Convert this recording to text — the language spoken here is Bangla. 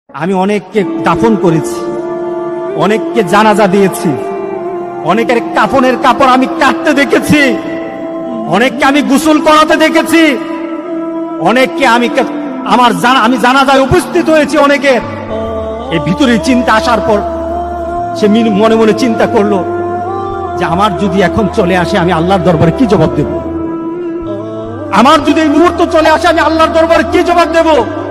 আমি অনেককে দাফন করেছি, অনেককে জানাজা দিয়েছি, অনেকের কাফনের কাপড় আমি কাটতে দেখেছি, অনেককে আমি গোসল করাতে দেখেছি, অনেককে আমি জানাজায় উপস্থিত হয়েছি। অনেকের এই ভিতরে চিন্তা আসার পর সে মনে মনে চিন্তা করলো যে আমার যদি এখন চলে আসে আমি আল্লাহর দরবারে কি জবাব দেব, আমার যদি এই মুহূর্ত চলে আসে আমি আল্লাহর দরবারে কি জবাব দেব।